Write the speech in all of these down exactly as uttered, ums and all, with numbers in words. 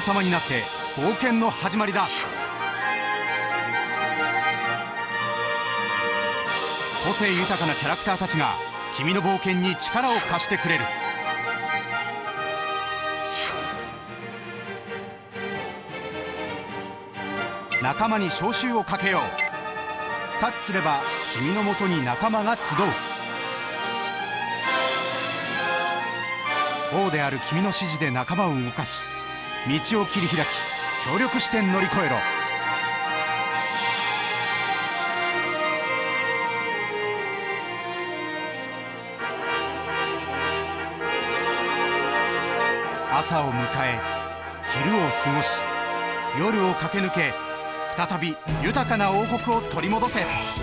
様になって冒険の始まりだ。個性豊かなキャラクターたちが君の冒険に力を貸してくれる。仲間に招集をかけよう。タッチすれば君のもとに仲間が集う。王である君の指示で仲間を動かし、道を切り開き協力して乗り越えろ。朝を迎え昼を過ごし夜を駆け抜け、再び豊かな王国を取り戻せ。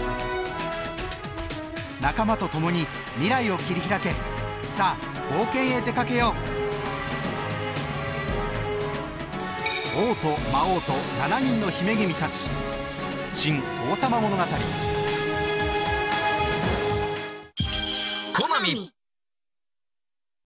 仲間と共に未来を切り開け。さあ冒険へ出かけよう。王と魔王としちにんの姫君たち。新王様物語。 コナミ